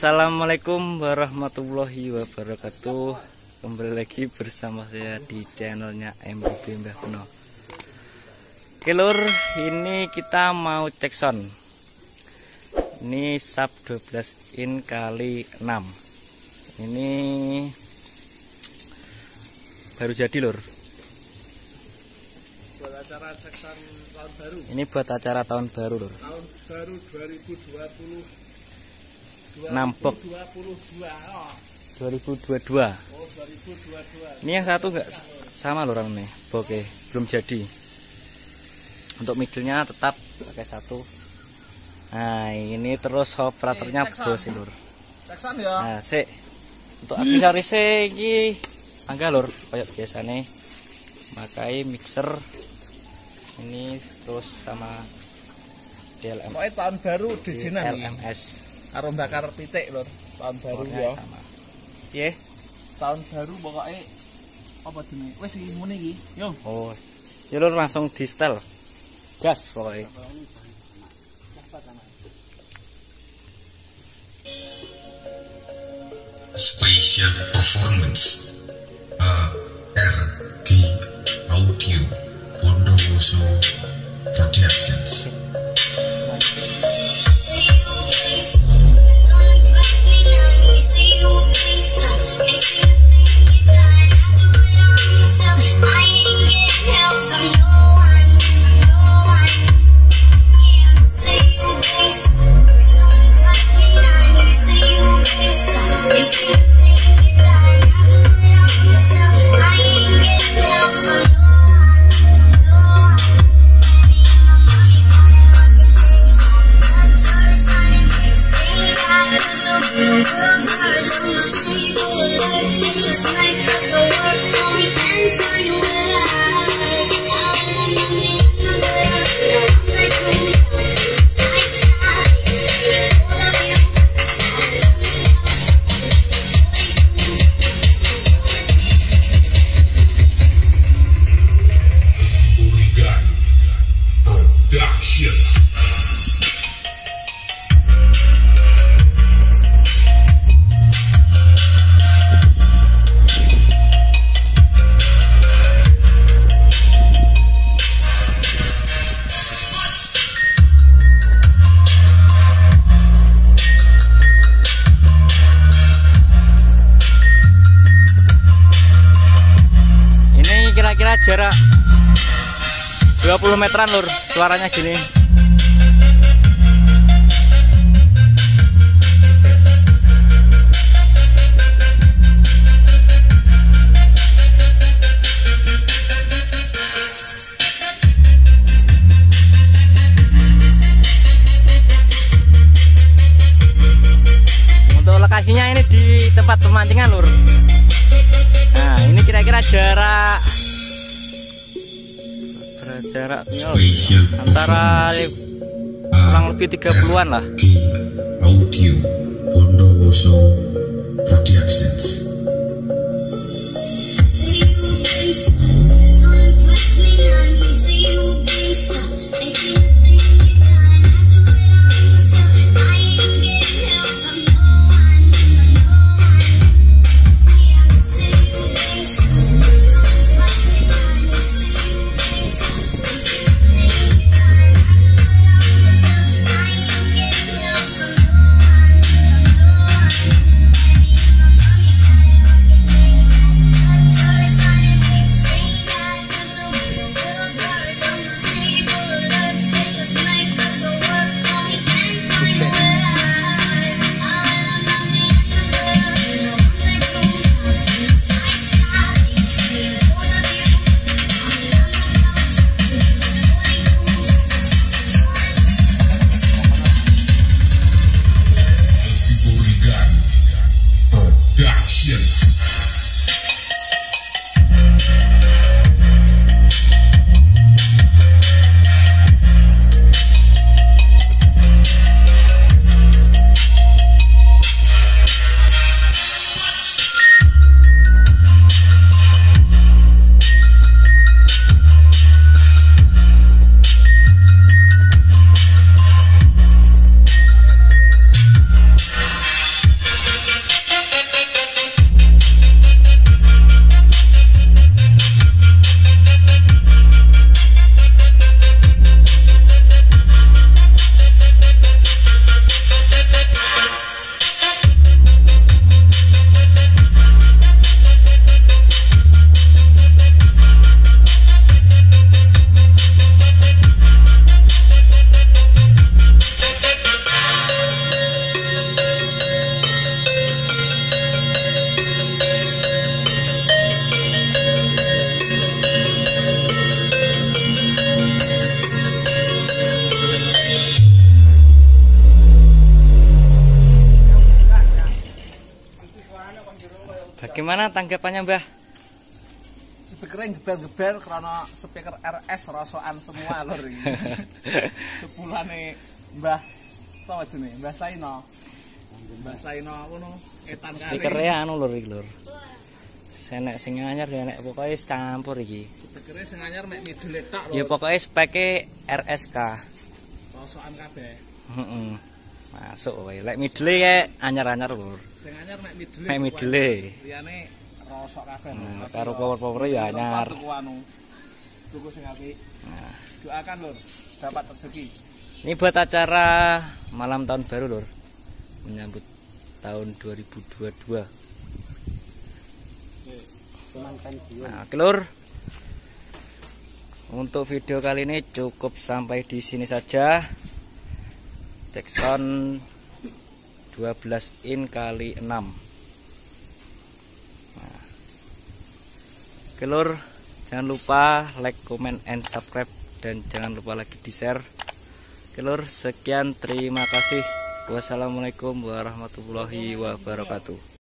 Assalamualaikum warahmatullahi wabarakatuh. Kembali lagi bersama saya di channelnya MBB Mbah Beno. Oke lur, ini kita mau cek sound. Ini sub 12 in kali 6. Ini baru jadi lur. Buat acara cek sound tahun baru. Ini buat acara tahun baru lur. Tahun baru 2020. Nampok 2022. 2022. Oh, 2022. Ini yang satu enggak sama lur nih. Oke, belum jadi. Untuk middle-nya tetap pakai satu. Nah, ini terus operatornya bos lur. Cek sound ya. Nah, sik. Untuk aksesorisnya iki mangga lur, kayak biasane. Pakai mixer ini terus sama Pokoknya tahun baru dijinan iki. LMS. Karo bakar pitik lur, tahun baru ya. Sama. Piye? Tahun baru pokoknya apa jenenge? Wis iki muni iki. Yo. Oh. Ya lur langsung di setel. Gas pokoknya. Special performance ARG Audio Bondowoso Productions. Kira-kira jarak 20 meteran lur, suaranya gini. Untuk lokasinya ini di tempat pemancingan lur. Nah, ini kira-kira jaraknya antara kurang lebih 30-an lah. Audio Bondowoso Productions. Bagaimana tanggapannya Mbah? Speakernya gebel-gebel karena speaker RS rosokan semua lur iki. Sepulane Mbah sapa jenenge? Mbah Saino. Mbah Saino ngono etan kali. Speakernya anu lur iki lur. Senek sing anyar ya nek pokoke campur iki. Speakernya sing anyar mek midule tok lho. Ya pokoke speke RSK. Rosokan kabeh. Heeh. Masuk wae. Lek midle kae anyar-anyar lur. Sing anyar mek midule. Mek midle. Liyane rosok kabeh. Nah, karo power-power ya anyar. Tuku sing apik. Nah, doakan lur dapat rezeki. Ini buat acara malam tahun baru lur. Menyambut tahun 2022. Nah, Lur. Untuk video kali ini cukup sampai di sini saja. Cek sound 12 in kali 6. Nah. Oke Lur, jangan lupa like, comment, and subscribe, dan jangan lupa lagi di share. Oke Lur, sekian, terima kasih. Wassalamualaikum warahmatullahi wabarakatuh.